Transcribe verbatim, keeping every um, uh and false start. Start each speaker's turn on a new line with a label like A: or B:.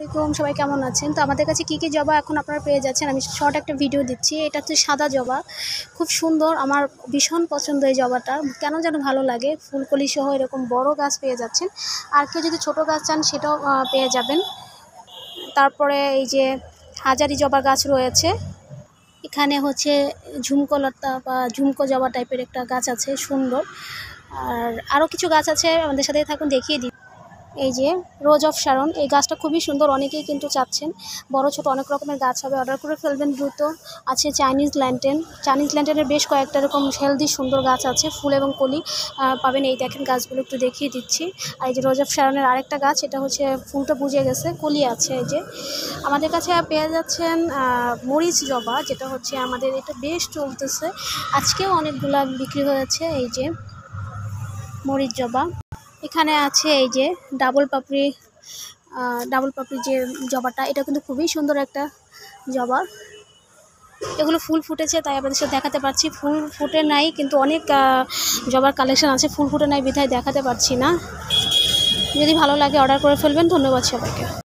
A: আসসালামু আলাইকুম, সবাই কেমন আছেন? তো আমাদের কাছে কী কী জবা এখন আপনারা পেয়ে যাচ্ছেন, আমি শর্ট একটা ভিডিও দিচ্ছি। এটা হচ্ছে সাদা জবা, খুব সুন্দর, আমার ভীষণ পছন্দ এই জবাটা, কেন যেন ভালো লাগে। ফুলকলি সহ এরকম বড় গাছ পেয়ে যাচ্ছেন, আর কেউ যদি ছোট গাছ চান সেটাও পেয়ে যাবেন। তারপরে এই যে হাজারি জবা গাছ রয়েছে, এখানে হচ্ছে ঝুমকো লতা বা ঝুমকো জবা টাইপের একটা গাছ আছে, সুন্দর। আর আরও কিছু গাছ আছে, আমাদের সাথে থাকুন, দেখিয়ে দিই। এই যে রোজ অফ শারন, এই গাছটা খুবই সুন্দর, অনেকেই কিন্তু চাচ্ছেন। বড় ছোট অনেক রকমের গাছ হবে, অর্ডার করে ফেলবেন দ্রুত। আছে চাইনিজ ল্যান্টেন, চাইনিজ ল্যান্টেনের বেশ কয়েকটা এরকম হেলদি সুন্দর গাছ আছে, ফুল এবং কলি পাবেন। এই দেখেন গাছগুলো একটু দেখিয়ে দিচ্ছি। আর এই যে রোজ অফ শারনের আরেকটা গাছ, এটা হচ্ছে ফুলটা বুঝে গেছে, কলি আছে। এই যে আমাদের কাছে পেয়ে যাচ্ছেন মরিচ জবা, যেটা হচ্ছে আমাদের এটা বেশ চলতেছে, আজকেও অনেকগুলা বিক্রি হয়েছে। এই যে মরিচ জবা, এখানে আছে এই যে ডাবল পাপড়ি, ডাবল পাপড়ি যে জবাটা, এটা কিন্তু খুবই সুন্দর একটা জবা। এগুলো ফুল ফুটেছে তাই আপনাদের সাথে দেখাতে পারছি, ফুল ফুটে নাই কিন্তু অনেক জবার কালেকশন আছে, ফুল ফুটে নাই বিধায় দেখাতে পারছি না। যদি ভালো লাগে অর্ডার করে ফেলবেন। ধন্যবাদ সবাইকে।